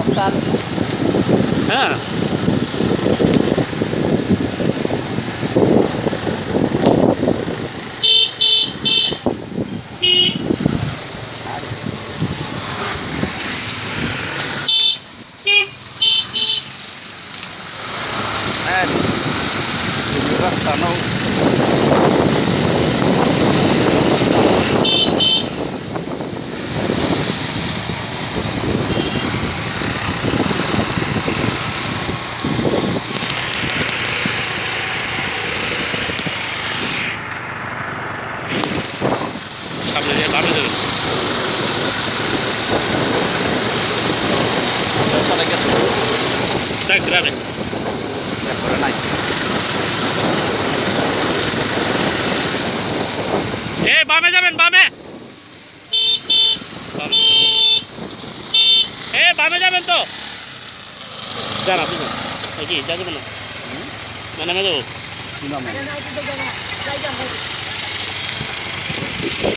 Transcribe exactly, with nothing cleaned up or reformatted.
রাস্তার হ্যাঁ রাস্তা নাও সামনে দিয়ে বামে যাবেন রাস্তাটা গেছে দেখ গ্রামে এরপরে নাই এ বামে যাবেন বামে বামে। এ বামে যাবেন তো যান আপনি যান এই কি যা যাবেন না মানে আমি যাবো কি নাম